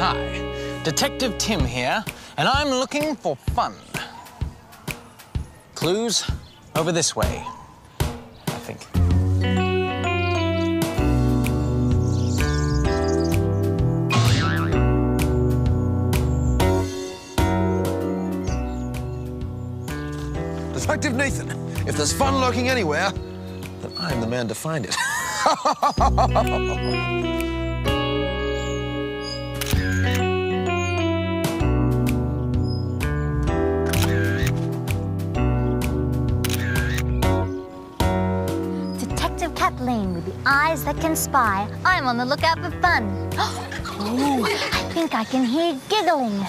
Hi, Detective Tim here, and I'm looking for fun. Clues over this way, I think. Detective Nathan, if there's fun lurking anywhere, then I'm the man to find it. Detective Kathleen with the eyes that can spy. I'm on the lookout for fun. Ooh, I think I can hear giggling.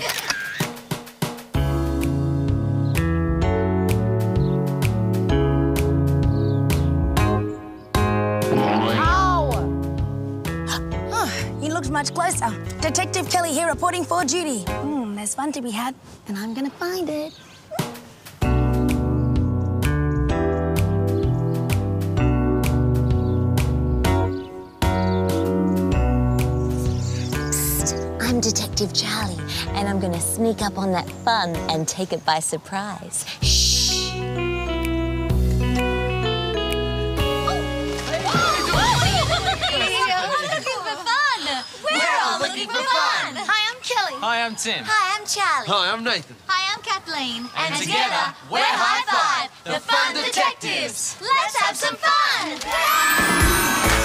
Much closer. Detective Kelly here reporting for duty. There's fun to be had, and I'm gonna find it. Psst, I'm Detective Charlie, and I'm gonna sneak up on that fun and take it by surprise. Shh. Hi, I'm Kelly. Hi, I'm Tim. Hi, I'm Charlie. Hi, I'm Nathan. Hi, I'm Kathleen. And together, we're Hi-5, the Fun Detectives. Let's have some fun.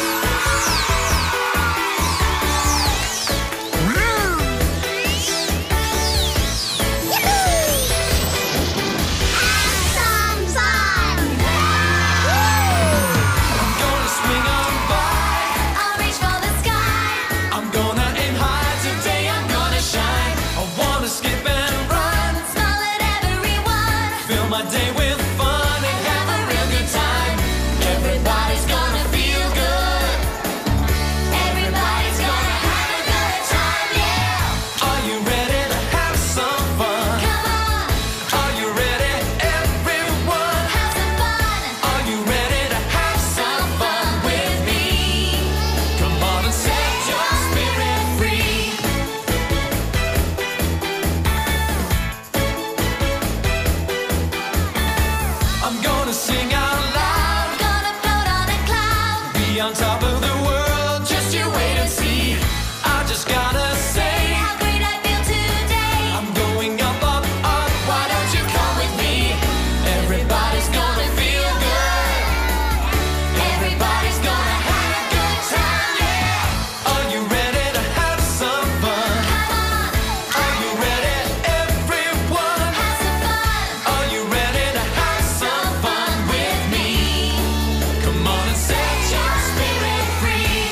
My day with fun and have a real good time. Everybody's gonna feel good. Everybody's gonna have a good time, yeah. Are you ready to have some fun? Come on. Are you ready, everyone? Have some fun. Are you ready to have some fun with me? Come on and set your spirit free. I'm gonna sing out loud. Gonna float on a cloud. Be on top of the world. Just you wait and see. I just gotta say, How great I feel today. I'm going up, up, up. Why don't you come with me? Everybody's gonna feel good. Everybody's gonna have a good time, yeah. Are you ready to have some fun? Come on. Are you ready, everyone? Have some fun. Are you ready to have some fun with me? Come on and set your spirit free.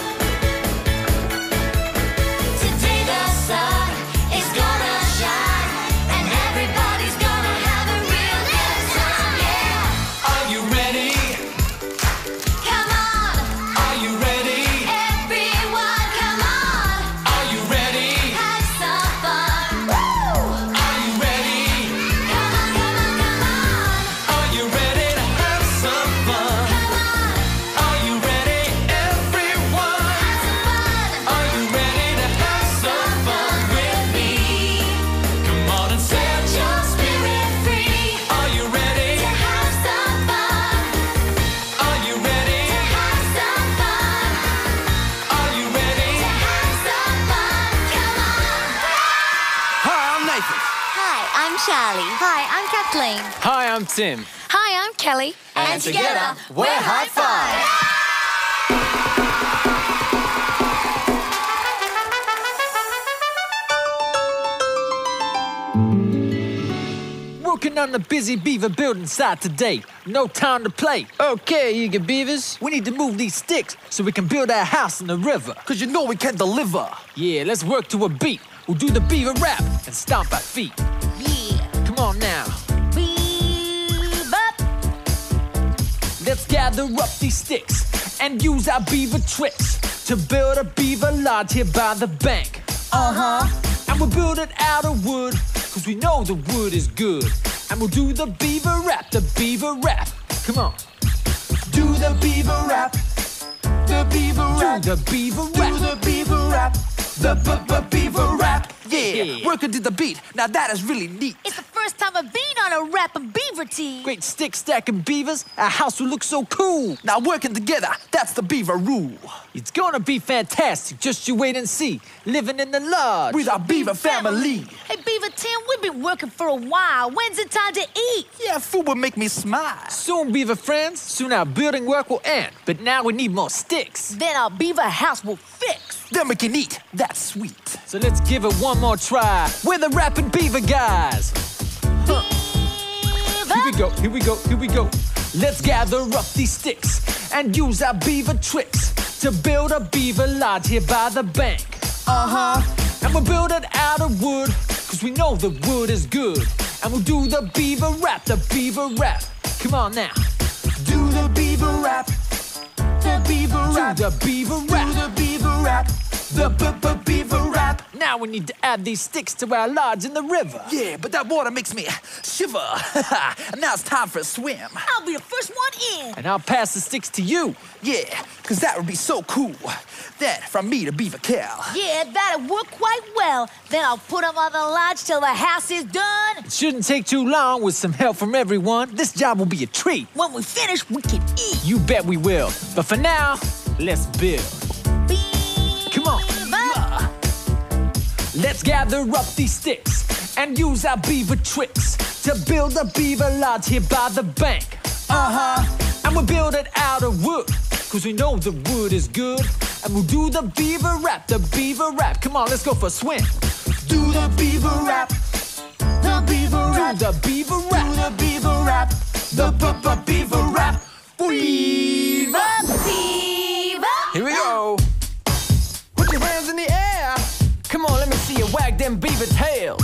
Today the sun is gonna shine, and everybody's gonna have a real good time, yeah. Are you ready? Come on, Are you ready? everyone, come on. Are you ready? Have some fun. Woo! Are you ready? Come on, come on, come on. Are you ready to have some fun? Come on, Are you ready, everyone? have some fun. Are you ready to have some fun with me? Come on and set your spirit free. Are you ready? To have some fun. Are you ready? To have some fun. Are you ready? To have some fun. Come on. Hi, I'm Nathan. Hi, I'm Charlie. Hi, I'm Kathleen. Hi, I'm Tim. Hi, I'm Kelly. And together, we're Hi-5. Working on the busy beaver building site today. No time to play. Okay, you get beavers. We need to move these sticks so we can build our house in the river. Cause you know we can deliver. Yeah, let's work to a beat. We'll do the beaver rap and stomp our feet. Yeah. Come on now. Beaver. Let's gather up these sticks and use our beaver tricks to build a beaver lodge here by the bank. And we'll build it out of wood, cause we know the wood is good. And we'll do the beaver rap, the beaver rap. Come on. Do the beaver rap, the beaver rap, do the beaver rap, do the beaver rap, The beaver rap. Yeah, working to the beat. Now that is really neat. It's the first time I've been on a rapping beaver team. Great stick stacking beavers, our house will look so cool. Now working together, that's the beaver rule. It's gonna be fantastic, just you wait and see. Living in the lodge With our beaver family. Hey, Beaver Tim, we've been working for a while. When's it time to eat? Yeah, food will make me smile. Soon, beaver friends, soon our building work will end. But now we need more sticks. Then our beaver house will fix. Then we can eat. That's sweet. So let's give it one more try. We're the rapping beaver guys. Here we go, here we go, here we go. Let's gather up these sticks and use our beaver tricks to build a beaver lodge here by the bank. And we'll build it out of wood, cause we know the wood is good. And we'll do the beaver rap, the beaver rap. Come on now. Do the beaver rap. The beaver rap. Do the beaver rap. Do the beaver rap. The beaver rap. Now we need to add these sticks to our lodge in the river. Yeah, but that water makes me shiver. Now it's time for a swim. I'll be the first one in. And I'll pass the sticks to you. Yeah, cause that would be so cool. Then from me to Beaver Cal. Yeah, that'll work quite well. Then I'll put them on the lodge till the house is done. It shouldn't take too long with some help from everyone. This job will be a treat. When we finish, we can eat. You bet we will. But for now, let's build. Come on. Let's gather up these sticks and use our beaver tricks to build a beaver lodge here by the bank. And we'll build it out of wood, cause we know the wood is good. And we'll do the beaver rap, the beaver rap. Come on, let's go for a swim. Do the beaver rap. The beaver rap. Do the beaver rap. Do the beaver rap. The beaver rap. Beaver. Here we go. Put your hands in the air. Come on, let me see you wag them beaver tails.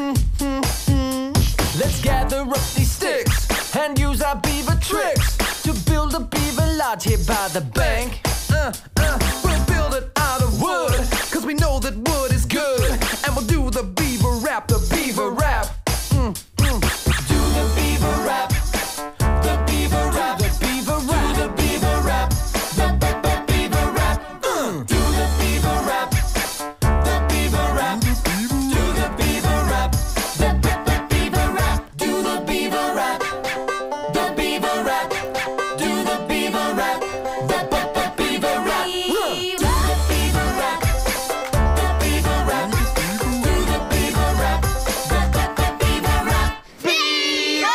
Let's gather up these sticks and use our beaver tricks to build a beaver lodge here by the bank. We'll build it out of wood, cause we know that wood is good. And we'll do the beaver rap, the beaver rap. Do the beaver rap. The beaver rap. The beaver rap. Do the beaver rap. The beaver rap. Do the beaver rap. The beaver rap. Do the beaver rap. The beaver rap. Do the beaver rap. The beaver rap. Do the beaver rap. The beaver rap. Do the beaver rap. The beaver rap. Do the beaver rap. The beaver rap. Beaver!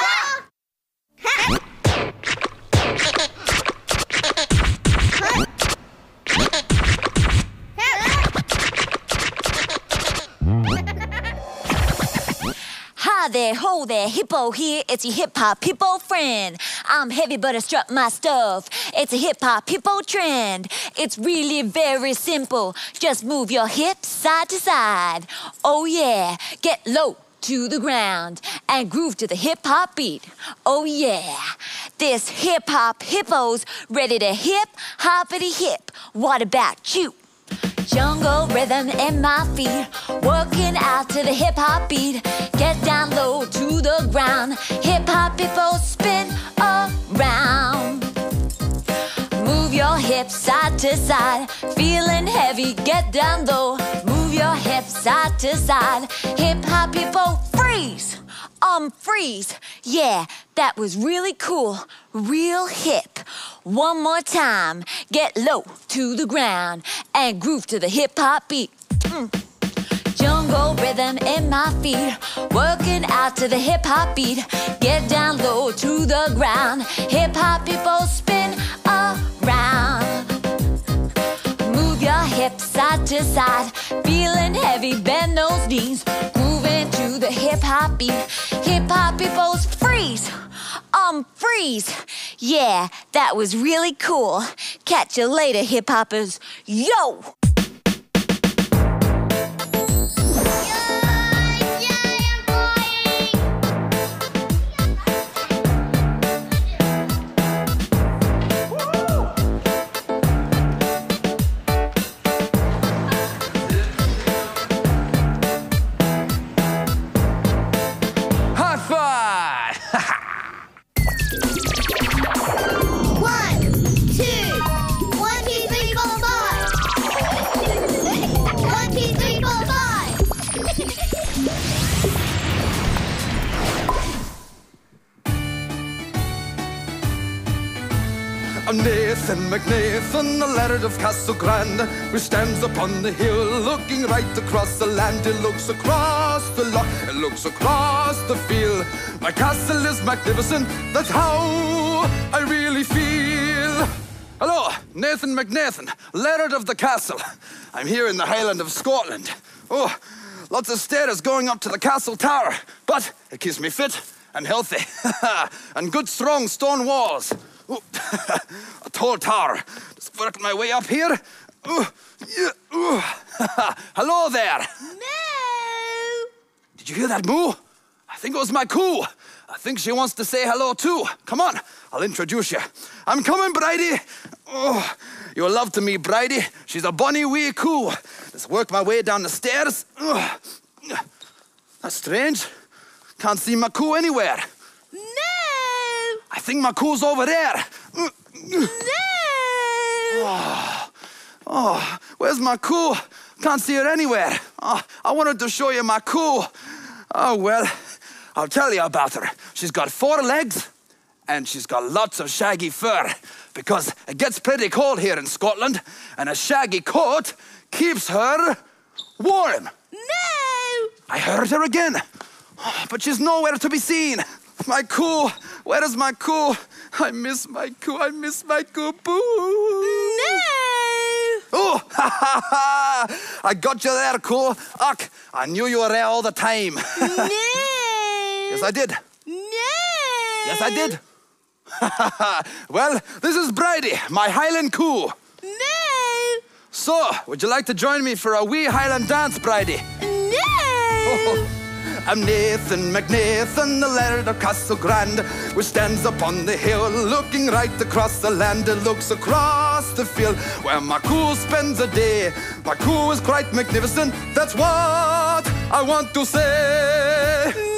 Hi there, ho there, hippo here. It's your hip-hop hippo friend. I'm heavy, but I strut my stuff. It's a hip-hop hippo trend. It's really very simple. Just move your hips side to side. Oh yeah, get low to the ground and groove to the hip-hop beat. Oh yeah, this hip-hop hippo's ready to hip-hoppity-hip. What about you? Jungle rhythm in my feet, working out to the hip-hop beat. Get down low to the ground, hip-hop hippo spin around. Move your hips side to side, feeling heavy, get down low. Move your hips side to side, hip-hop hippo freeze. Freeze. Yeah, that was really cool, real hip. One more time, get low to the ground and groove to the hip-hop beat. Jungle rhythm in my feet, working out to the hip-hop beat. Get down low to the ground, hip-hop hippo spin around. Move your hips side to side, feeling heavy, bend those knees. Grooving to the hip-hop beat, hip-hop hippos freeze. Freeze. Yeah, that was really cool. Catch you later, hip-hoppers. Yo! Hi-5! 1, 2, 1, 2, 3, 4, 5. Nathan McNathan, the laird of Castle Grand, who stands upon the hill, looking right across the land. It looks across the loch, it looks across the field. My castle is magnificent, that's how I really feel. Hello, Nathan McNathan, laird of the castle. I'm here in the Highland of Scotland. Oh, lots of stairs going up to the castle tower, but it keeps me fit and healthy. And good strong stone walls. Ooh, a tall tower. Just working my way up here. Ooh, yeah, ooh. Hello there. Moo! Did you hear that moo? I think it was my coo. I think she wants to say hello too. Come on, I'll introduce you. I'm coming, Bridie. Oh, you'll love to meet Bridie. She's a bonny wee coo. Just work my way down the stairs. Oh, that's strange. Can't see my coo anywhere. No! I think my coo's over there. No! Oh, where's my coo? Can't see her anywhere. Oh, I wanted to show you my coo. Oh, well, I'll tell you about her. She's got 4 legs, and she's got lots of shaggy fur, because it gets pretty cold here in Scotland, and a shaggy coat keeps her warm. No! I heard her again, but she's nowhere to be seen. My coo, where is my coo? I miss my coo, I miss my coo, boo. No! Oh, ha ha ha! I got you there, coo. Uck, I knew you were there all the time. No! Yes, I did. No! Yes, I did. Well, this is Bridie, my Highland coo. No! So, would you like to join me for a wee Highland dance, Bridie? No! I'm Nathan McNathan, the laird of Castle Grand, which stands upon the hill, looking right across the land. It looks across the field where my coo spends a day. My coo is quite magnificent, that's what I want to say. No!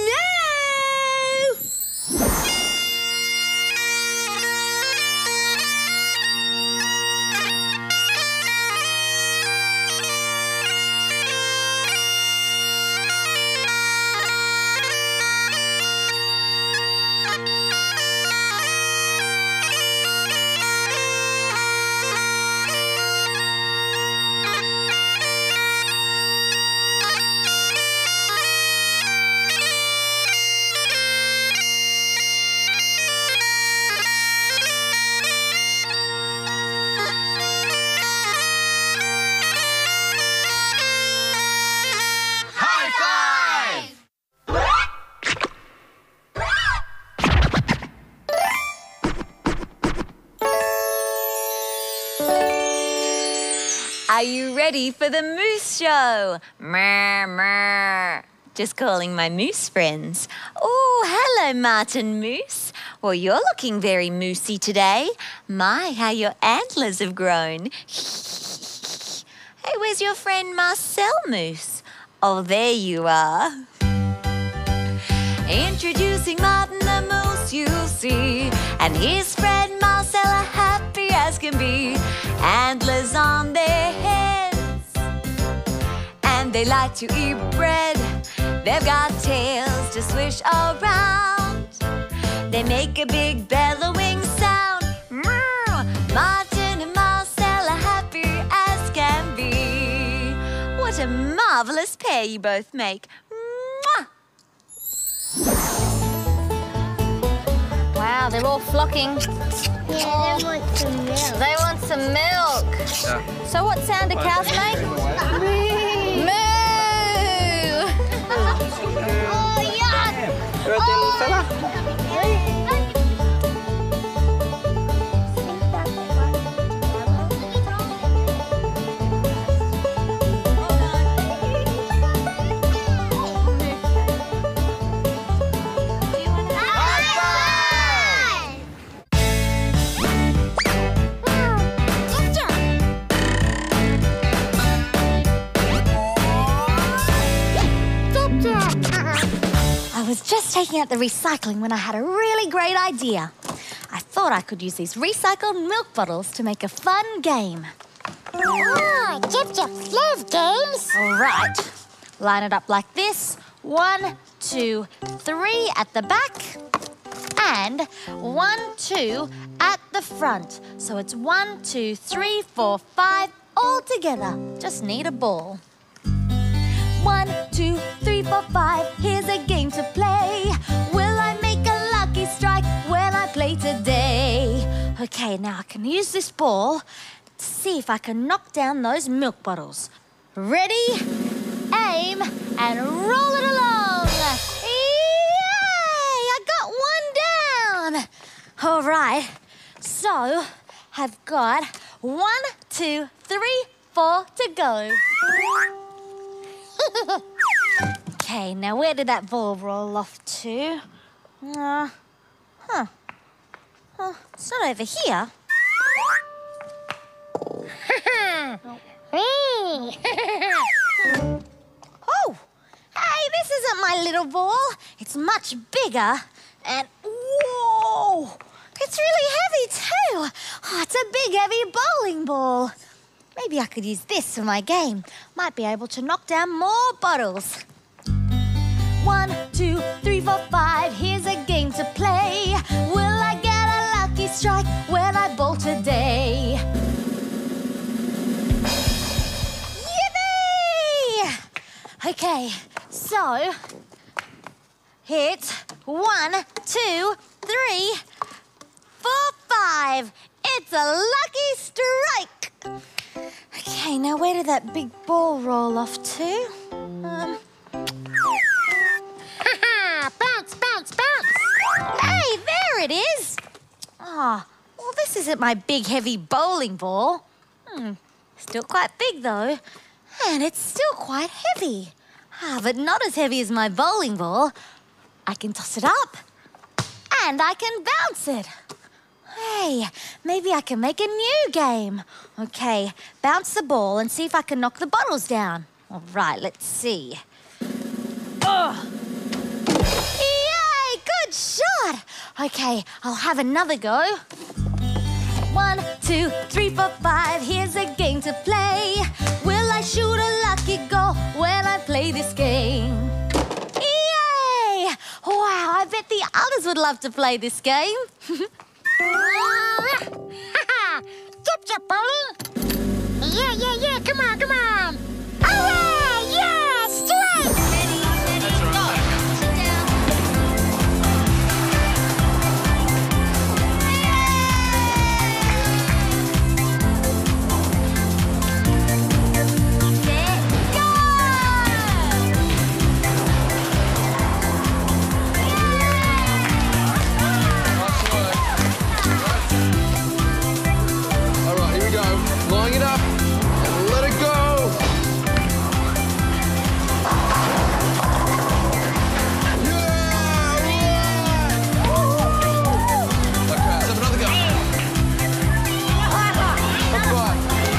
Are you ready for the moose show? Mer, mer. Just calling my moose friends. Oh, hello, Martin Moose. Well, you're looking very moosey today. My, how your antlers have grown. Hey, where's your friend Marcel Moose? Oh, there you are. Introducing Martin the Moose, you'll see, and his friend Marcel are happy as can be. Antlers on their heads, and they like to eat bread. They've got tails to swish around. They make a big bellowing sound. Martin and Marcel are happy as can be. What a marvelous pair you both make. Wow, they're all flocking. Yeah, they want some milk. They want some milk. Yeah. So what sound do cows make? Moo! Oh, yuck! I was just taking out the recycling when I had a really great idea. I thought I could use these recycled milk bottles to make a fun game. Oh, Jip love games. All right. Line it up like this. 1, 2, 3 at the back. and 1, 2 at the front. So it's 1, 2, 3, 4, 5 all together. Just need a ball. 1, 2, 3, 4, 5. Here's a game to play. Will I make a lucky strike when I play today? Okay, now I can use this ball to see if I can knock down those milk bottles. Ready, aim, and roll it along. Yay! I got one down. All right, so I've got 1, 2, 3, 4 to go. Okay, now where did that ball roll off to? It's not over here. Oh, hey, this isn't my little ball. It's much bigger and, whoa, it's really heavy too. Oh, it's a big, heavy bowling ball. Maybe I could use this for my game. Might be able to knock down more bottles. 1, 2, 3, 4, 5. Here's a game to play. Will I get a lucky strike when I bowl today? Yippee! Okay, so it's 1, 2, 3, 4, 5. It's a lucky strike. Okay, now where did that big ball roll off to? Bounce, bounce, bounce! Hey, there it is! Ah, well, this isn't my big, heavy bowling ball. Still quite big, though. And it's still quite heavy. But not as heavy as my bowling ball. I can toss it up. And I can bounce it. Hey, maybe I can make a new game. Okay, bounce the ball and see if I can knock the bottles down. All right, let's see. Yay, good shot. Okay, I'll have another go. 1, 2, 3, 4, 5. Here's a game to play. Will I shoot a lucky goal when I play this game? Yay! Wow, I bet the others would love to play this game. Chip, chip, bowling. Yeah, come on. All right, yeah, straight. Ready, go. Sit down. Set, go. All right, here we go. Line it up and let it go. Okay, let's have another go. High five.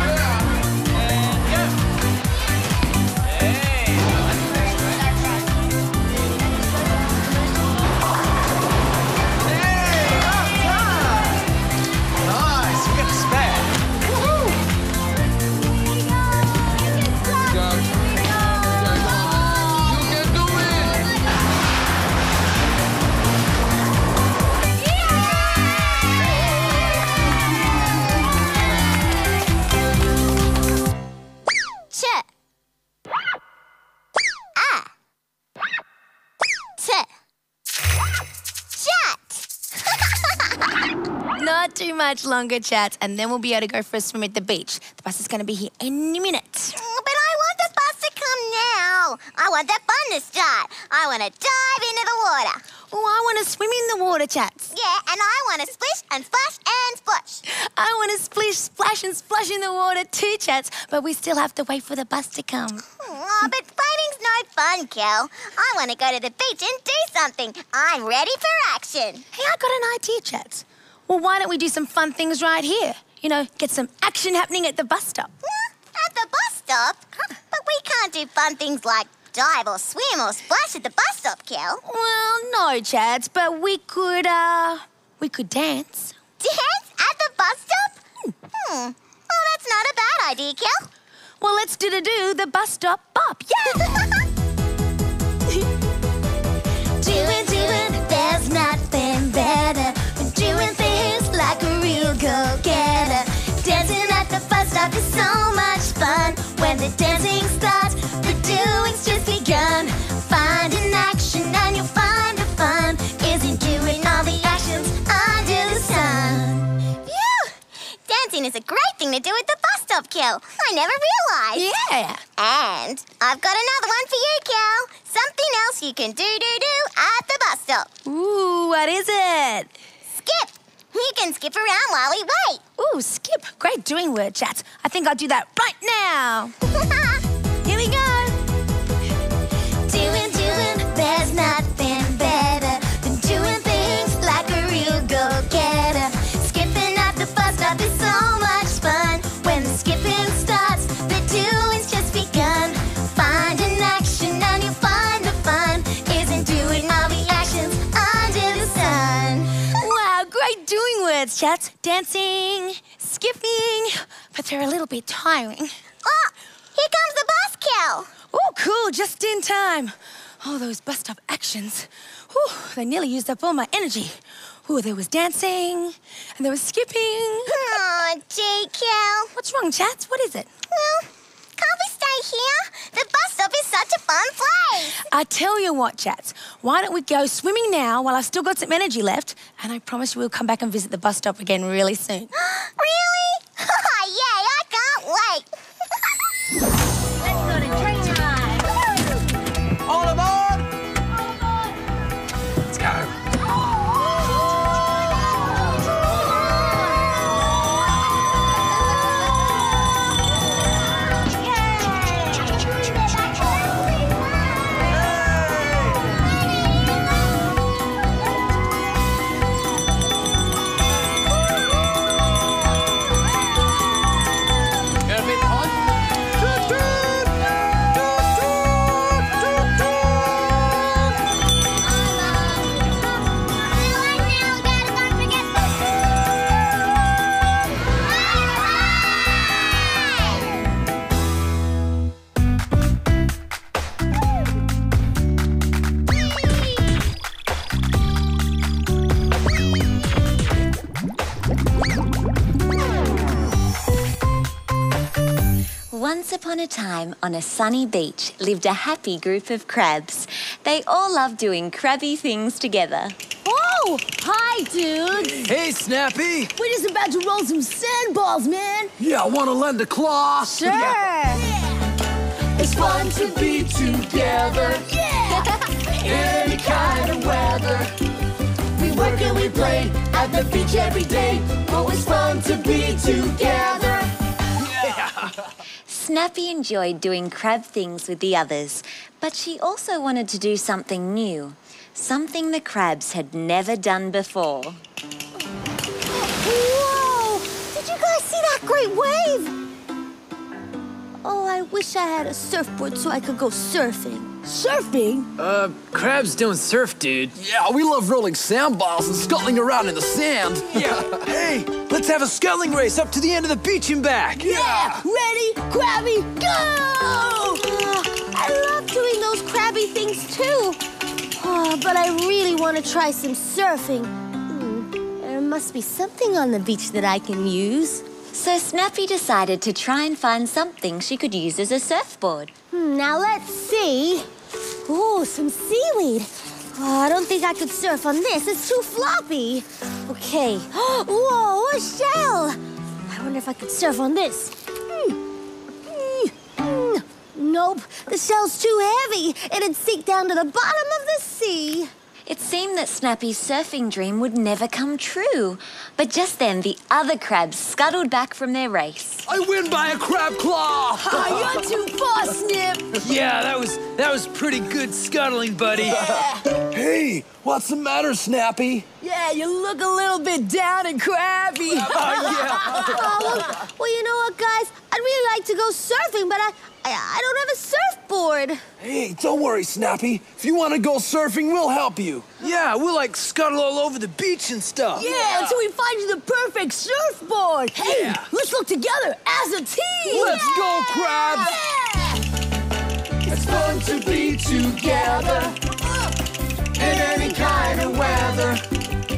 Nice, we got a spare. Go. Come on. You can do it. Chat. Chat. Not too much longer, Chats, and then we'll be able to go for a swim at the beach. The bus is going to be here any minute. But I want the bus to come now. I want the fun to start. I want to dive into the water. Oh, I want to swim in the water, Chats. Yeah, and I want to splish and splash and splash. I want to splish, splash, and splash in the water too, Chats, but we still have to wait for the bus to come. Oh, but fighting's no fun, Kel. I want to go to the beach and do something. I'm ready for action. Hey, I got an idea, Chats. Well, why don't we do some fun things right here? You know, get some action happening at the bus stop. At the bus stop? But we can't do fun things like dive or swim or splash at the bus stop, Kel. Well, no, Chats, but we could dance. Dance at the bus stop? Well, that's not a bad idea, Kel. Well, let's do the bus stop bop. Yeah! Doing, there's nothing better. stop. It's so much fun. When the dancing starts, the doing's just begun. Find an action and you'll find the fun is in doing all the actions under the sun. Phew! Dancing is a great thing to do at the bus stop, Kel. I never realized. Yeah. And I've got another one for you, Kel. Something else you can do at the bus stop. Ooh, what is it? Skip. You can skip around while we wait. Ooh, skip. Great doing word chats. I think I'll do that right now. Here we go. Doing, there's nothing better than doing things like a real go-getter. Skipping at the bus stop is so much fun. When the skipping starts, the doing's just begun. Find an action and you'll find the fun is in doing all the actions under the sun. Wow, great doing words chats. Dancing, skipping, but they're a little bit tiring. Oh, here comes the bus, Kel. Oh, cool, just in time. Oh, those bus stop actions. Whew, they nearly used up all my energy. Oh, there was dancing, and there was skipping. Oh, gee, Kel. What's wrong, chats? What is it? Well, can't we stay here? The bus stop is such a fun place. I tell you what, chats. Why don't we go swimming now while I've still got some energy left, and I promise you we'll come back and visit the bus stop again really soon. Really? Yay, I can't wait. Let's go to train time. All aboard! Let's go. Got a bit on? Once upon a time, on a sunny beach, lived a happy group of crabs. They all loved doing crabby things together. Oh, hi, dudes. Hey, Snappy. We're just about to roll some sandballs, man. Yeah, I want to lend a claw. Sure. It's fun to be together in any kind of weather. We work and we play at the beach every day. Always fun to be together. Snappy enjoyed doing crab things with the others, but she also wanted to do something new, something the crabs had never done before. Whoa! Did you guys see that great wave? Oh, I wish I had a surfboard so I could go surfing. Surfing? Crabs don't surf, dude. Yeah, we love rolling sandballs and scuttling around in the sand. Yeah. Hey, let's have a scuttling race up to the end of the beach and back. Yeah! Ready, crabby, go! I love doing those crabby things too. Oh, but I really want to try some surfing. There must be something on the beach that I can use. So Snappy decided to try and find something she could use as a surfboard. Now let's see. Ooh, some seaweed. Oh, I don't think I could surf on this. It's too floppy. Okay. Whoa, a shell. I wonder if I could surf on this. Nope, the shell's too heavy. It'd sink down to the bottom of the sea. It seemed that Snappy's surfing dream would never come true. But just then, the other crabs scuttled back from their race. I win by a crab claw. You're too far, Snip. Yeah, that was pretty good scuttling, buddy. Hey, what's the matter, Snappy? Yeah, you look a little bit down and crabby. Well, you know what, guys? I'd really like to go surfing, but I don't have a surfboard. Hey, don't worry, Snappy. If you want to go surfing, we'll help you. Yeah, we'll like scuttle all over the beach and stuff. Yeah, until we find you the perfect surfboard. Hey, let's look together as a team. Let's go, crabs. It's fun to be together in any kind of weather. We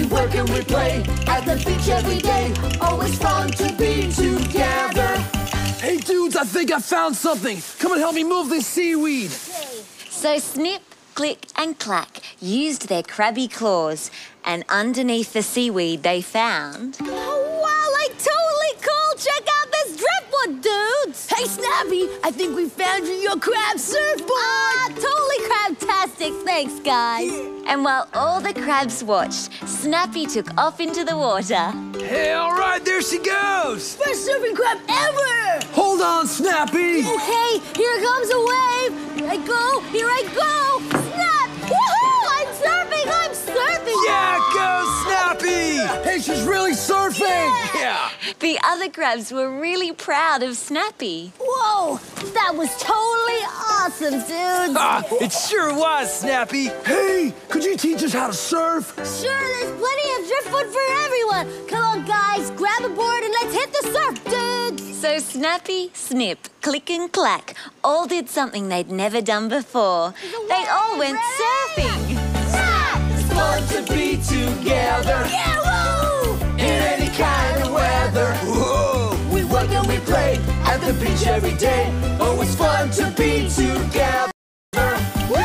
work and we play at the beach every day. Always fun to be together. Hey, dudes, I think I found something. Come and help me move this seaweed. So Snip, Click and Clack used their crabby claws, and underneath the seaweed they found... Oh, wow, like totally cool. Check out this driftwood, dudes. Hey, Snappy, I think we found you your crab surfboard. Ah, totally crabtastic. Thanks, guys. And while all the crabs watched, Snappy took off into the water. Hey, all right, there she goes. First surfing crab ever. Hold on, Snappy. Okay, here comes a wave. Here I go, here I go. Snap! Woohoo! I'm surfing, I'm surfing. Yeah, go, Snappy. Hey, she's really surfing. Yeah. The other crabs were really proud of Snappy. Whoa, that was totally awesome, dudes. Ah, it sure was, Snappy. Hey, could you teach us how to surf? Sure, there's plenty of driftwood for everyone. Come on, guys, grab a board and let's hit the surf, dudes. So Snappy, Snip, Click and Clack all did something they'd never done before. They all went surfing. It's fun to be together. Yeah, woo! In any kind of weather. Whoa. We work and we play at the beach every day. Always fun to be together. Go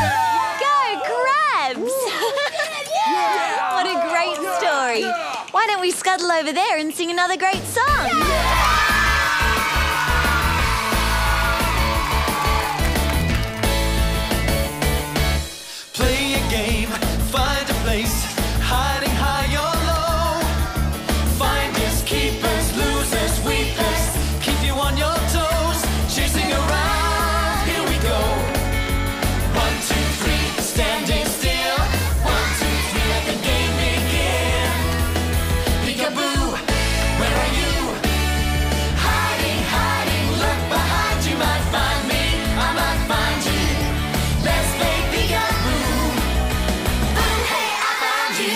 crabs! What a great story. Why don't we scuttle over there and sing another great song? Play a game, find a place, hiding high or low. Finders, keepers, losers, weepers, keep you on your toes. Chasing around, here we go. 1, 2, 3, standing still. 1, 2, 3, let the game begin. Peekaboo, where are you? Hiding, hiding, look behind you. Might find me, I might find you. Let's play peekaboo. Boo, hey, I found you.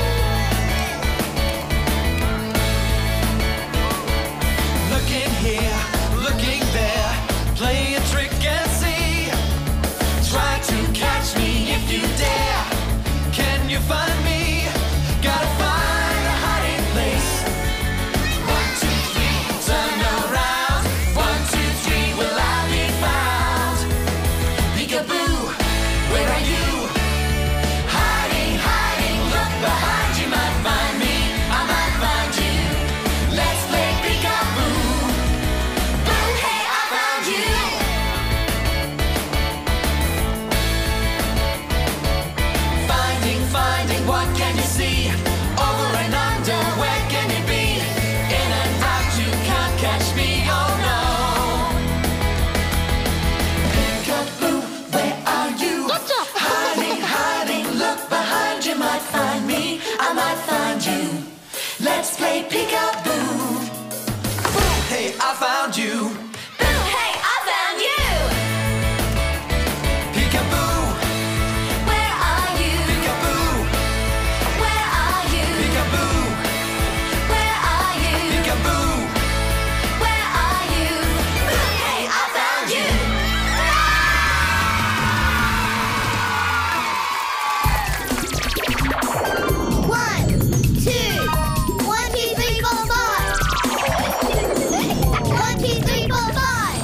Looking here, looking there, play a trick and see. Try to catch me if you dare. Can you find me? Gotta find a hiding place. 1, 2, 3, turn around. 1, 2, 3, will I be found? Peekaboo, where are you? Hiding, hiding, look behind you. Might find me, I might find you. Let's play peekaboo. Boo, hey, I found you. Finding, finding, what can you see? Over and under, where can you be? In and out, you can't catch me, oh no. Peekaboo, where are you? Hiding, hiding, look behind you. Might find me, I might find you. Let's play peekaboo. Boo, hey, I found you. Boo, hey, I found you. Peekaboo, where are you? Peekaboo, where are you? Peekaboo, where are you? Peekaboo, where are you? Boo, hey, I found you. 1, 2, 1, 2, 3, 4, 5. 1, 2, 3, 4, 5.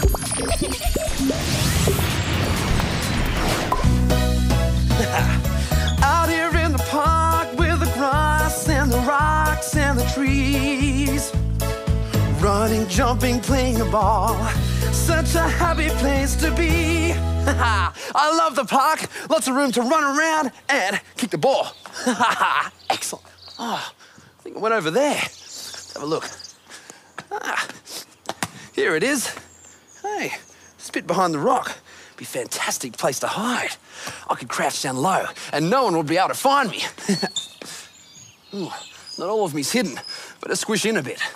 Out here in the park with the grass and the rocks and the trees. Running, jumping, playing a ball. Such a happy place to be. I love the park. Lots of room to run around and kick the ball. Excellent. Oh, I think it went over there. Let's have a look. Here it is. Hey, it's a bit behind the rock. Be a fantastic place to hide. I could crouch down low and no one would be able to find me. Ooh, not all of me's hidden, but I squish in a bit.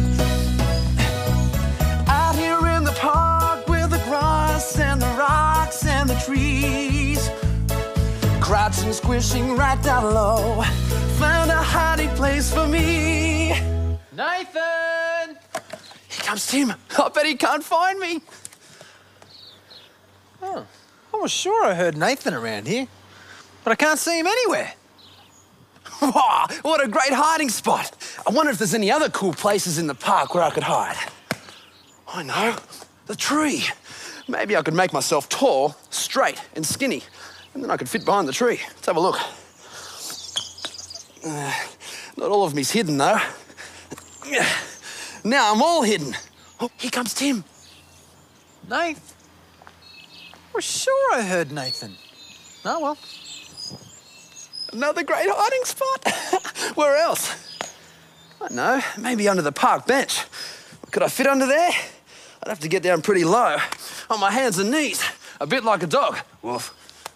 Out here in the park with the grass and the rocks and the trees. Crouching, squishing right down low. Found a hiding place for me. Nathan! Here comes Tim. I bet he can't find me. Oh, I was sure I heard Nathan around here, but I can't see him anywhere. Wow, what a great hiding spot. I wonder if there's any other cool places in the park where I could hide. I know, the tree. Maybe I could make myself tall, straight and skinny, and then I could fit behind the tree. Let's have a look. Not all of me's hidden, though. Now I'm all hidden. Oh, here comes Tim. Nathan? Well, sure I heard Nathan. Oh, well. Another great hiding spot. Where else? I don't know, maybe under the park bench. Could I fit under there? I'd have to get down pretty low, on my hands and knees, a bit like a dog. Woof.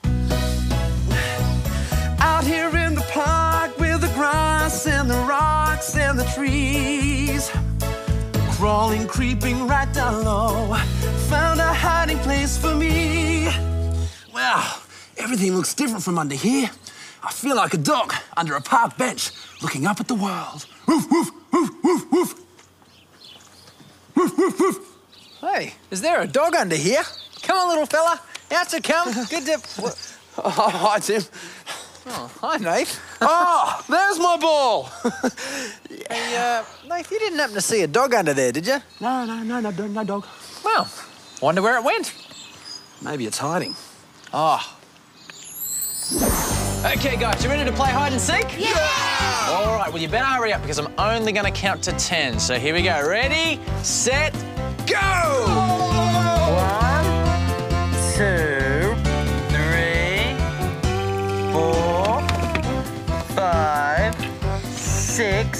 Out here in the park with the grass and the rocks and the trees, crawling, creeping right down low, found a hiding place for me. Wow, everything looks different from under here. I feel like a dog under a park bench, looking up at the world. Woof, woof, woof, woof, woof. Woof, woof, woof. Hey, is there a dog under here? Come on, little fella. Out you come. Good to... Oh, hi, Tim. Oh, hi, Nate. Oh, there's my ball. Hey, Nate, you didn't happen to see a dog under there, did you? No dog. Well, wonder where it went. Maybe it's hiding. Oh. Okay, guys, you ready to play hide and seek? Yeah! All right, well, you better hurry up because I'm only going to count to 10. So here we go. Ready, set, go! 1, 2, 3, 4, 5, 6,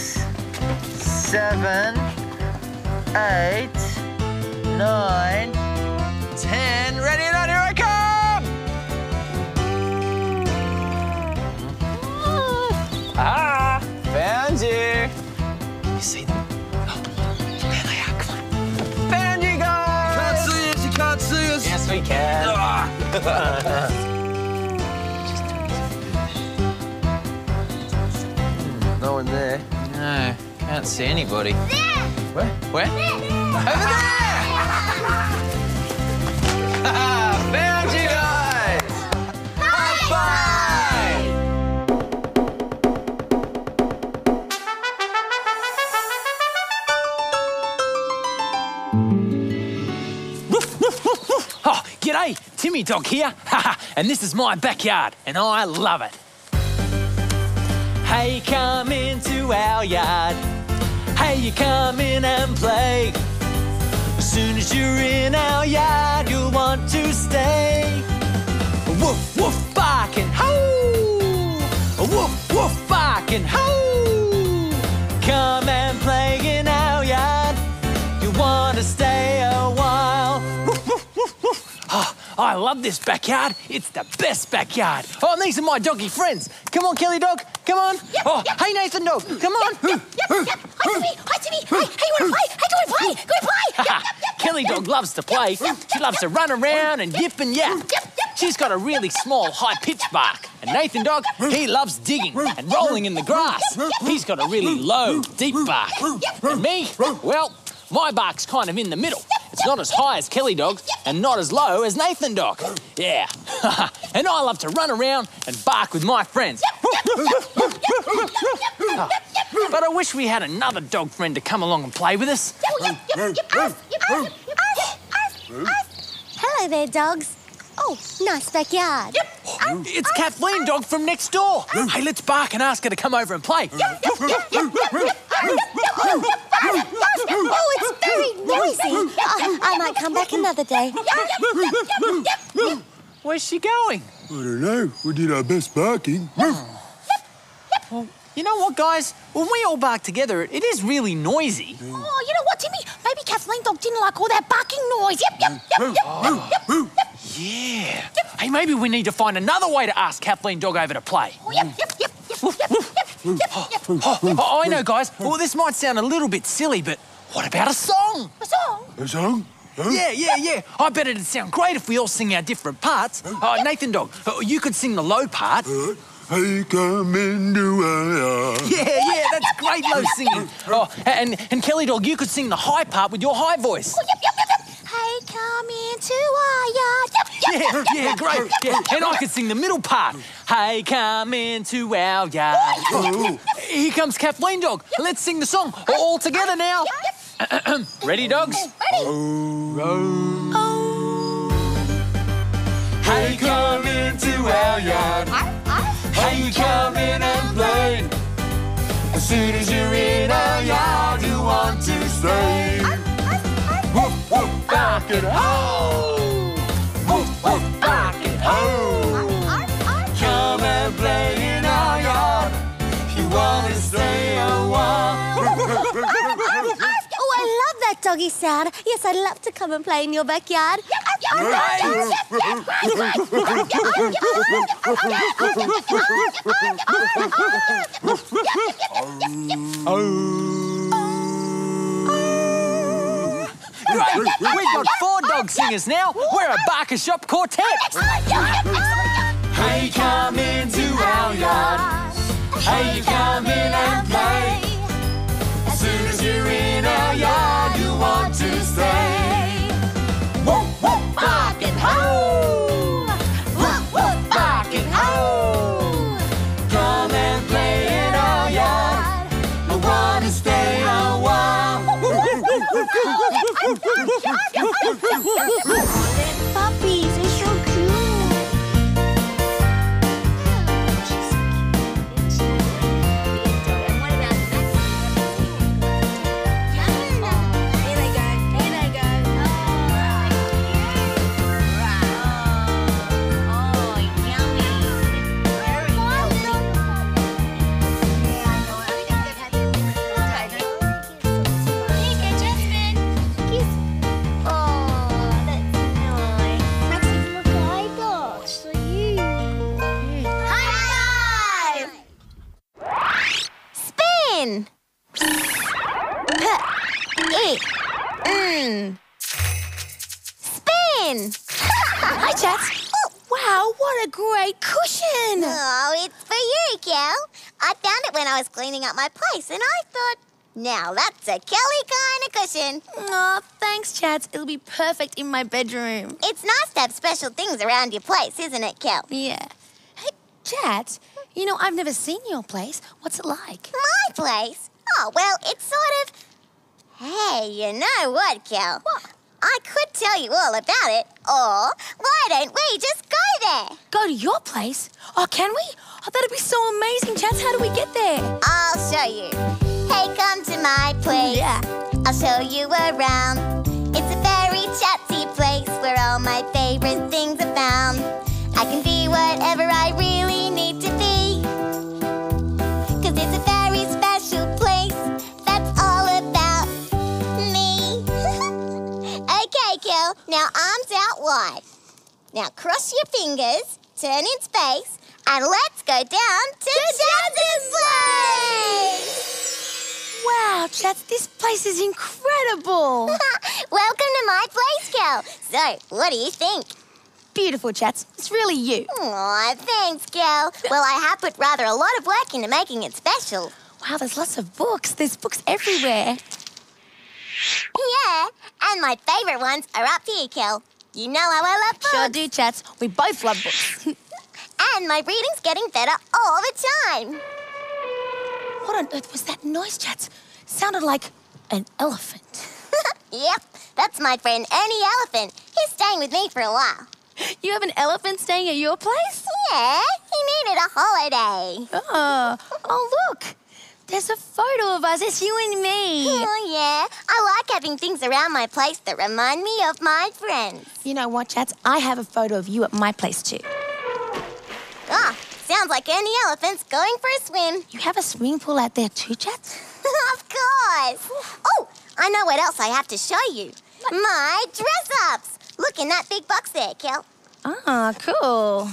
7, 8, 9, 10. Ready or not, here I come! Ah, found you. You see them? Oh, there they are, come on. Found you guys! Can't see us, you can't see us. Yes, we can. No one there. No, can't see anybody. There! Where? Where? Over there! Found you guys! High-5! Oh, g'day, Timmy Dog here. And this is my backyard, and I love it. Hey, come into our yard. Hey, you come in and play. As soon as you're in our yard, you'll want to stay. Woof, woof, barking, ho! Woof, woof, barking, ho! Come and play in our yard. You want to stay a while. Woof, woof, woof, woof. Oh, I love this backyard. It's the best backyard. Oh, and these are my doggy friends. Come on, Kelly Dog. Come on. Yep. Hey, Nathan Dog. Come on. Yep. Hi, Timmy. Hi, Timmy. Hey, you want to play? Hey, can we play? Can we play? Kelly Dog loves to play. She loves to run around and yip and yap. She's got a really small, high-pitched bark. And Nathan Dog, he loves digging and rolling in the grass. He's got a really low, deep bark. And me, well, my bark's kind of in the middle. It's not as high as Kelly Dog's and not as low as Nathan Dog. Yeah. And I love to run around and bark with my friends. But I wish we had another dog friend to come along and play with us. Hello there, dogs. Oh, nice backyard. It's Kathleen Dog from next door. Hey, let's bark and ask her to come over and play. Oh, it's very noisy. I might come back another day. Where's she going? I don't know. We did our best barking. Well, you know what, guys? When we all bark together, it is really noisy. Oh, you know what, Timmy? Maybe Kathleen Dog didn't like all that barking noise. Yep. Yeah. Hey, maybe we need to find another way to ask Kathleen Dog over to play. Oh, I know, guys. Well, this might sound a little bit silly, but what about a song? A song? A song? Huh? Yeah. I bet it'd sound great if we all sing our different parts. Nathan Dog, you could sing the low part. Hey, come into our yard. Yeah, that's great low singing. Oh, and Kelly Dog, you could sing the high part with your high voice. Hey, come into our yard. Yeah, great. Yeah. And I can sing the middle part. Hey, come into our yard. Here comes Kathleen Dog. Let's sing the song all together now. Ready, dogs? Hey, come into our yard. Hey, come in and play. As soon as you're in our yard, you want to stay. Woof, woof, bark and ho! Woof, woof, bark and ho! Come and play in our yard. You want to stay a while. Oh, I love that doggy sound. Yes, I'd love to come and play in your backyard. Great. We've got 4 dog singers now. We're a Barker Shop quartet. Hey, come into our yard. Hey, come in and play. As soon as you're in our yard, you want to stay. Woof, woof, bark and ho! Woof, woof, bark and ho! Come and play in our yard. I want to stay a while. Puppies are so cute. Spin! Hi, Chats. Wow, what a great cushion. Oh, it's for you, Kel. I found it when I was cleaning up my place, and I thought, now that's a Kelly kind of cushion. Oh, thanks, Chats. It'll be perfect in my bedroom. It's nice to have special things around your place, isn't it, Kel? Yeah. Hey, Chats, you know, I've never seen your place. What's it like? My place? Oh, well, it's sort of... Hey, you know what, Kel? What? I could tell you all about it, or why don't we just go there? Go to your place? Oh, can we? Oh, that'd be so amazing, Chats. How do we get there? I'll show you. Hey, come to my place. Yeah. I'll show you around. It's a very chatty place where all my favorite things are found. I can be whatever I really need to be. 'Cause it's a very special place that's all about me. Okay, Kel, now arms out wide. Now cross your fingers, turn in space, and let's go down to Chats's place! Wow, Chats, this place is incredible. Welcome to my place, Kel. So, what do you think? Beautiful, Chats. It's really you. Aw, thanks, Kel. Well, I have put rather a lot of work into making it special. Wow, there's lots of books. There's books everywhere. Yeah, and my favourite ones are up here, Kel. You know how I love books. Sure do, Chats. We both love books. And my reading's getting better all the time. What on earth was that noise, Chats? Sounded like an elephant. Yep, that's my friend Ernie Elephant. He's staying with me for a while. You have an elephant staying at your place? Yeah, he needed a holiday. Oh, look. There's a photo of us. It's you and me. Oh, yeah. I like having things around my place that remind me of my friends. You know what, Chats? I have a photo of you at my place too. Ah, sounds like Ernie Elephant's going for a swim. You have a swimming pool out there too, Chats? Of course. Oh, I know what else I have to show you. My dress-ups. Look in that big box there, Kel. Ah, cool.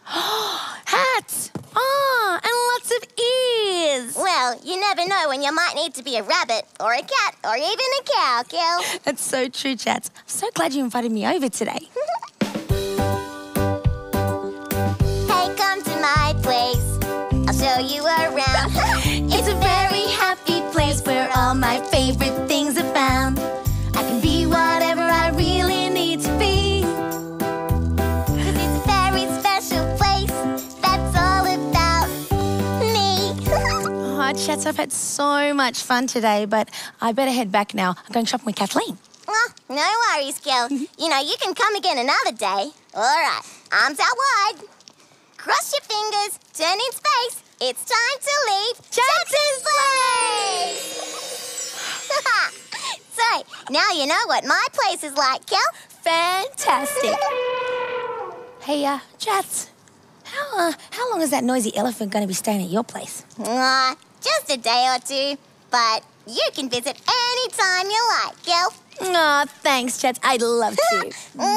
Hats! Ah, and lots of ears. Well, you never know when you might need to be a rabbit or a cat or even a cow, Kel. That's so true, Chats. I'm so glad you invited me over today. Hey, come to my place. I'll show you around. It's a very happy place where all my favorite things are found. I can be whatever I really need to be. Chats, I've had so much fun today, but I better head back now. I'm going shopping with Kathleen. Oh, no worries, Gil. You know, you can come again another day. All right, arms out wide. Cross your fingers, turn in space. It's time to leave Jackson's place! So, now you know what my place is like, Gil. Fantastic. Hey, Chats, how long is that noisy elephant going to be staying at your place? Just a day or two. But you can visit anytime you like, Gil. Aw, thanks, Chats. I'd love to.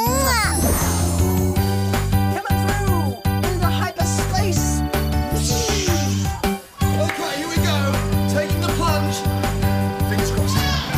Coming through in the hyperspace. Okay, here we go. Taking the plunge. Fingers crossed.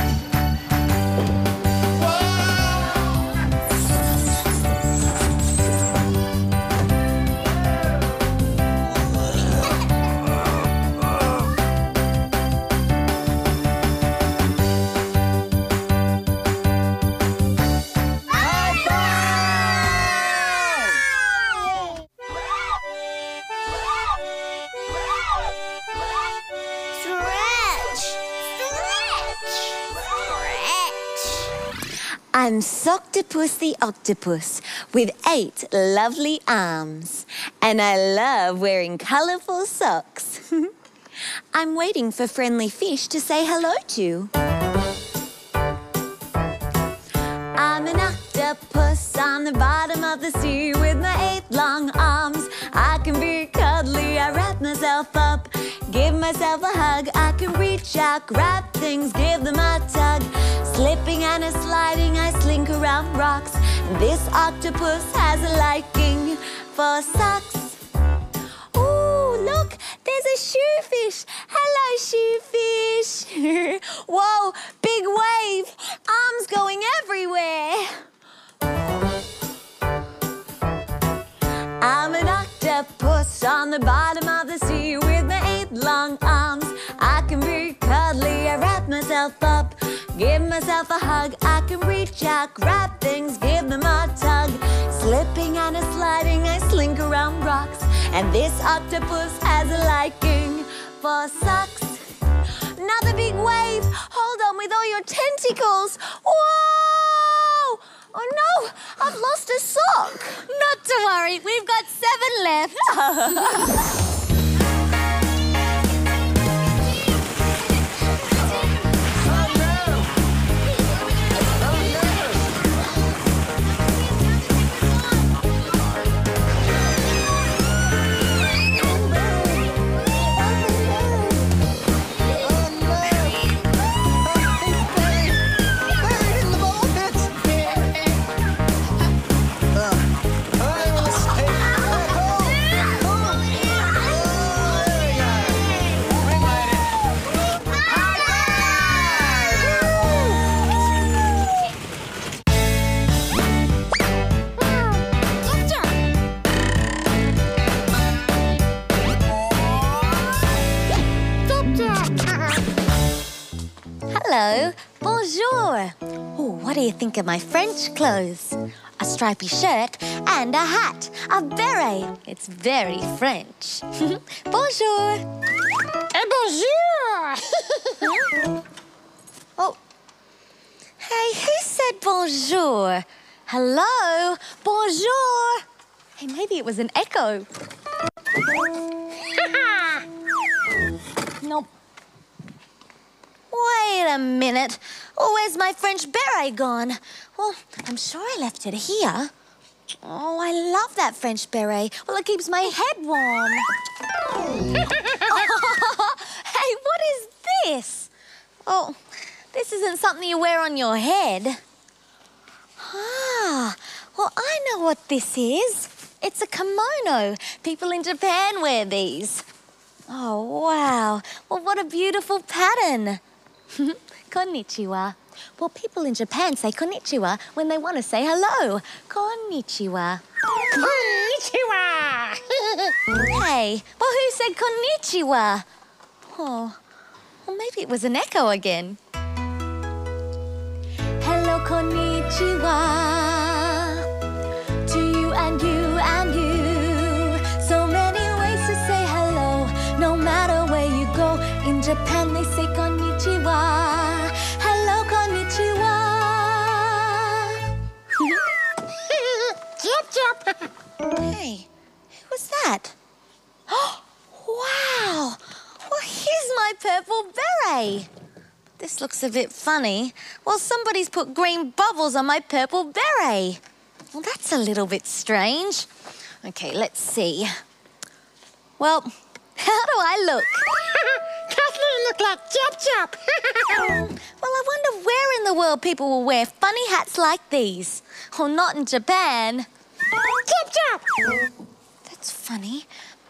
I'm Soctopus the Octopus with 8 lovely arms. And I love wearing colourful socks. I'm waiting for friendly fish to say hello to. I'm an octopus on the bottom of the sea with my 8 long arms. I can be cuddly, I wrap myself up, give myself a hug. I can reach out, grab things, give them a tug. Slipping and a sliding, I slink around rocks. This octopus has a liking for socks. Ooh, look, there's a shoefish. Hello, shoefish. Whoa, big wave, arms going everywhere. I'm an octopus on the bottom of the sea with my 8 long arms. I can be cuddly, I wrap myself up, give myself a hug. I can reach out, grab things, give them a tug. Slipping and a sliding, I slink around rocks. And this octopus has a liking for socks. Another big wave, hold on with all your tentacles. Whoa! Oh no, I've lost a sock. Not to worry, we've got 7 left. Hello, bonjour. Oh, what do you think of my French clothes? A stripy shirt and a hat, a beret. It's very French. Bonjour. Bonjour. Oh, hey, who said bonjour? Hello, bonjour. Hey, maybe it was an echo. Nope. Wait a minute. Oh, where's my French beret gone? Well, I'm sure I left it here. Oh, I love that French beret. Well, it keeps my head warm. Hey, what is this? Oh, this isn't something you wear on your head. Ah, well, I know what this is. It's a kimono. People in Japan wear these. Oh, wow. Well, what a beautiful pattern. Konnichiwa. Well, people in Japan say konnichiwa when they want to say hello. Konnichiwa. Konnichiwa! Hey, well, who said konnichiwa? Oh, well, maybe it was an echo again. Hello, konnichiwa. To you and you and you. So many ways to say hello, no matter where you go. In Japan, Japan they say konnichiwa. Hello, konnichiwa. Jump, jump. Hey, who was that? Wow! Well, here's my purple beret. This looks a bit funny. Well, somebody's put green bubbles on my purple beret. Well, that's a little bit strange. Okay, let's see. Well, how do I look? Kathleen look like Chop Chop. Well, I wonder where in the world people will wear funny hats like these. Well, not in Japan. Chop Chop. That's funny.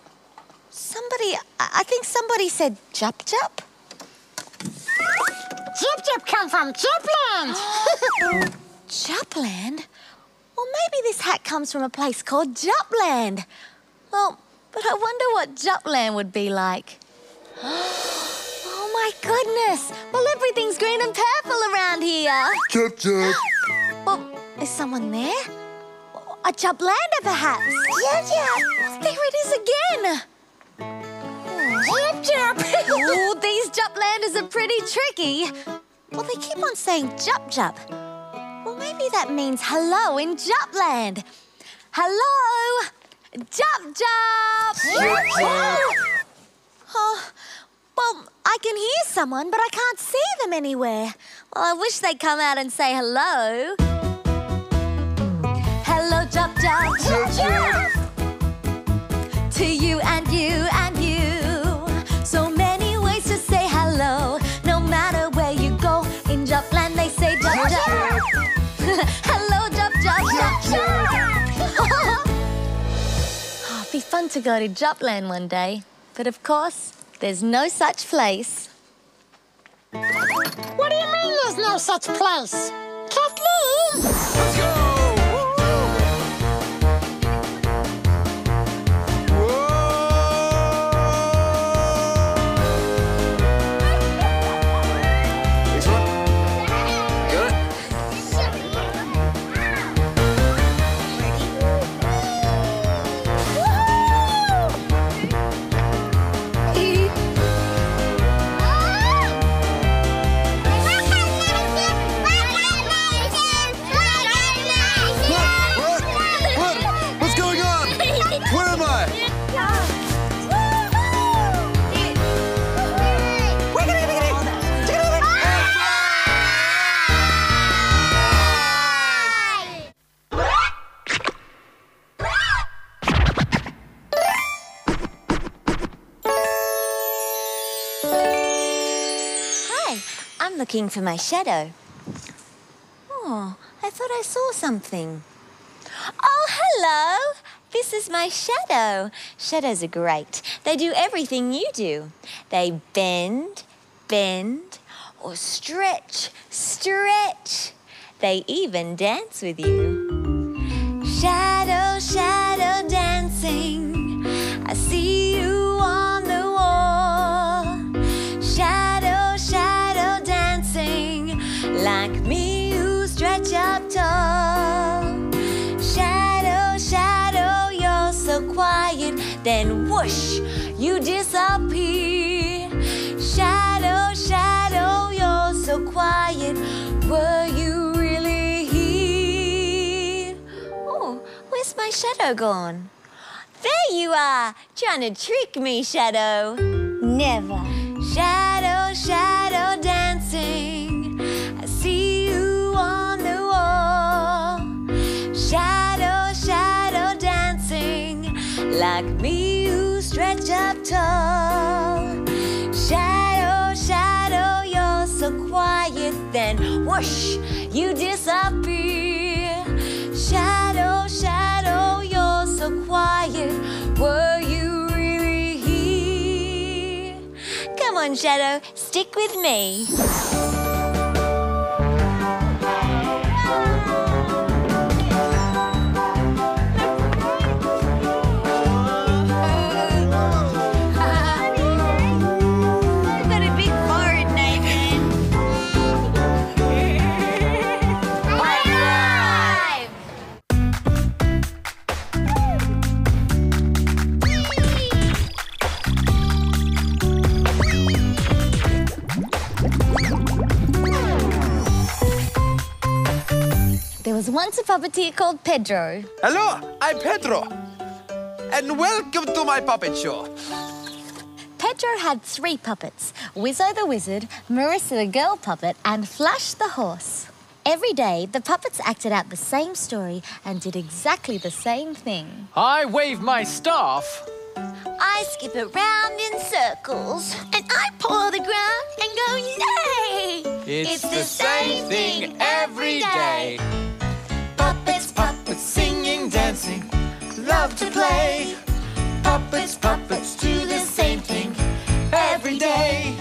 I think somebody said Jup Jup. Chop Chop come from Japland. Japland? Well, maybe this hat comes from a place called Japland. Well, but I wonder what Japland would be like. Oh, my goodness. Well, everything's green and purple around here. Chop chop. Well, is someone there? A Japland perhaps? Chop Chop. Well, there it is again. Chop Chop. Oh, these Japlanders are pretty tricky. Well, they keep on saying Jup Jup. Well, maybe that means hello in Japland. Hello! Jup Jup! Oh, well, I can hear someone, but I can't see them anywhere. Well, I wish they'd come out and say hello. Hello, Jup Jup! Chop Chop. To you and you and you. So many ways to say hello. No matter where you go, in Japland they say Jup Jup. Hello, Jup Jup, Jup Jup. Oh, it'd be fun to go to Japland one day. But of course, there's no such place. What do you mean there's no such place? Kathleen. Let's go. I'm looking for my shadow. Oh, I thought I saw something. Oh, hello. This is my shadow. Shadows are great. They do everything you do. They bend, or stretch. They even dance with you. Shadow, shadow dancing. I see you on the wall. Shadow, shadow dancing. Like me, you stretch up tall. Shadow, shadow, you're so quiet. Then whoosh, you disappear. Shadow, shadow, you're so quiet. Were you really here? Oh, where's my shadow gone? There you are, trying to trick me, Shadow. Never. Shadow, shadow dancing. I see you on the wall. Shadow, shadow dancing. Like me, you stretch up tall. Shadow, shadow, you're so quiet. Then whoosh, you disappear. Shadow, shadow, you're so quiet. Were you really here? Come on, Shadow, stick with me. That's a puppeteer called Pedro. Hello, I'm Pedro. And welcome to my puppet show. Pedro had 3 puppets, Wizzo the Wizard, Marissa the Girl Puppet, and Flash the Horse. Every day, the puppets acted out the same story and did exactly the same thing. I wave my staff. I skip around in circles. And I paw the ground and go, nay! It's the same thing every day. Puppets, puppets, singing, dancing, love to play. Puppets, puppets, do the same thing every day.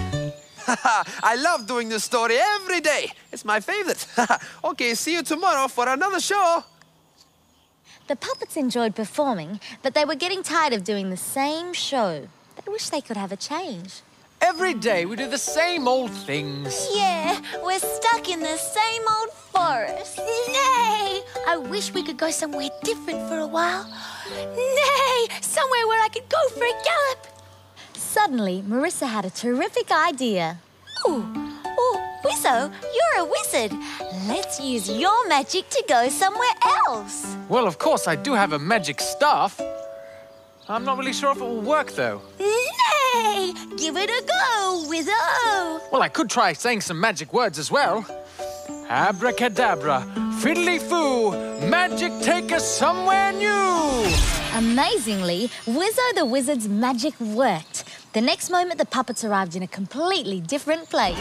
I love doing this story every day. It's my favorite. Okay, see you tomorrow for another show. The puppets enjoyed performing, but they were getting tired of doing the same show. They wished they could have a change. Every day we do the same old things. Yeah, we're stuck in the same old forest. Nay! I wish we could go somewhere different for a while. Nay! Somewhere where I could go for a gallop. Suddenly, Marissa had a terrific idea. Ooh, Wizzo, you're a wizard. Let's use your magic to go somewhere else. Well, of course, I do have a magic staff. I'm not really sure if it will work, though. Nay! Give it a go, Wizzo! Well, I could try saying some magic words as well. Abracadabra, fiddly-foo, magic take us somewhere new. Amazingly, Wizzo the Wizard's magic worked. The next moment, the puppets arrived in a completely different place.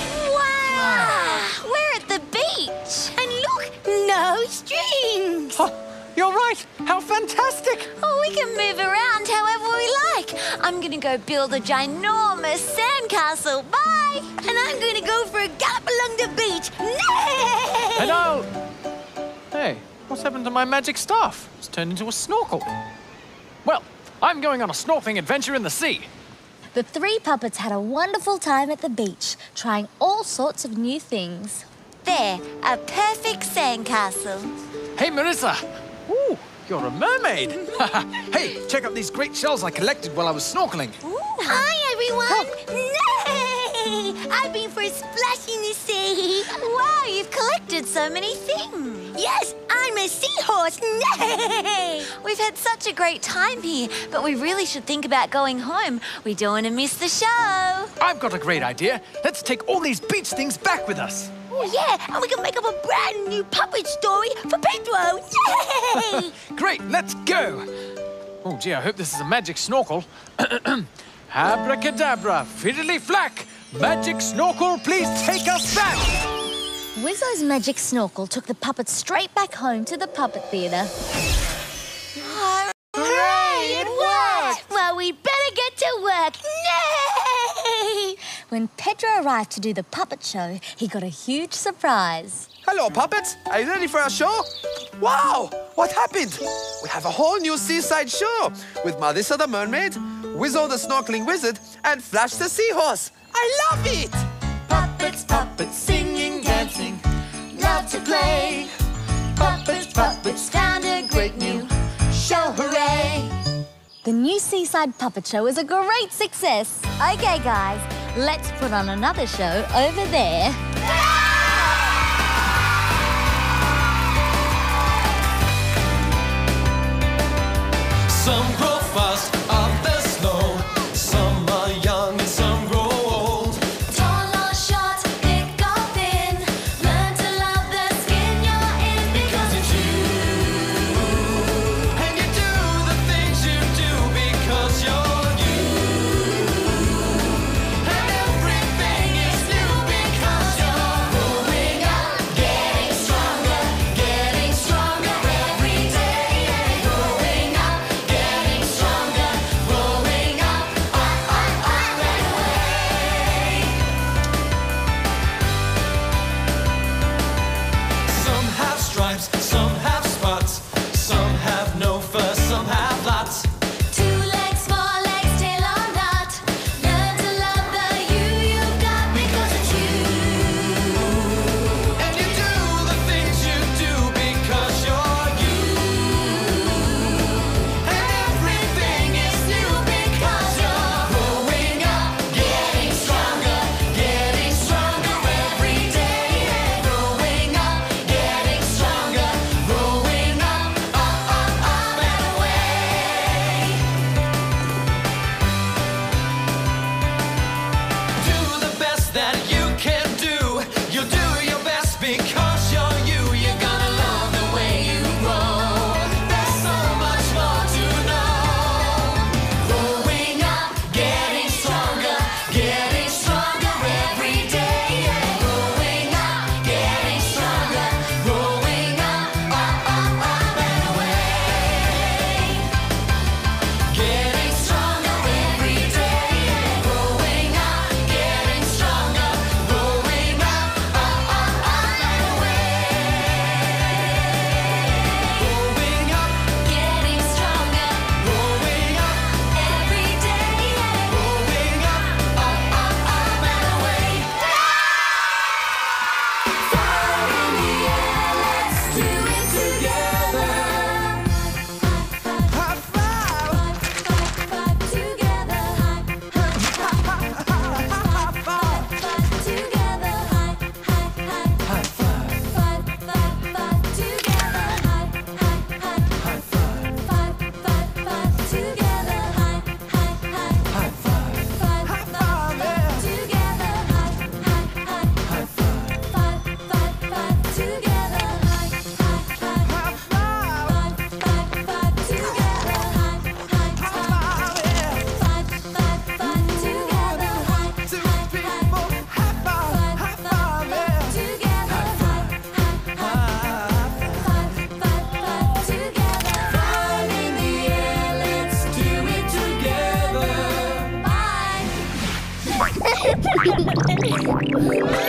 Wow! We're at the beach. And look, no strings! Oh, you're right. How fantastic. Oh, we can move around however we like. I'm going to go build a ginormous sandcastle. Bye! And I'm going to go for a gallop along the beach. Nay! And I'll... Hey, what's happened to my magic staff? It's turned into a snorkel. Well, I'm going on a snorkeling adventure in the sea. The 3 puppets had a wonderful time at the beach, trying all sorts of new things. There, a perfect sandcastle. Hey, Marissa. Ooh, you're a mermaid. Hey, check out these great shells I collected while I was snorkeling. Hi, everyone! Nay! I've been for a splash in the sea. Wow, you've collected so many things. Yes, I'm a seahorse. Nay! We've had such a great time here, but we really should think about going home. We don't want to miss the show. I've got a great idea. Let's take all these beach things back with us. Oh, yeah, and we can make up a brand new puppet story for Pedro. Yay! Great, let's go. Oh, gee, I hope this is a magic snorkel. Abracadabra, fiddly-flack. Magic snorkel, please take us back. Wizzo's magic snorkel took the puppets straight back home to the puppet theatre. Hooray! It worked! Well, we better get to work. Nay! When Pedro arrived to do the puppet show, he got a huge surprise. Hello, puppets. Are you ready for our show? Wow! What happened? We have a whole new seaside show with Marissa the Mermaid, Wizzo the Snorkeling Wizard, and Flash the Seahorse. I love it! Puppets, puppets, singing, dancing, love to play. Puppets, puppets, found a great new show, hooray! The new Seaside Puppet Show is a great success. Okay, guys, let's put on another show over there. Some grow fast on the snow, some are young and some grow old. Tall or short, thick or thin, learn to love the skin you're in because it's you. And you do the things you do because you're you. And everything is new because you're growing up, getting stronger every day. And growing up, getting hurry.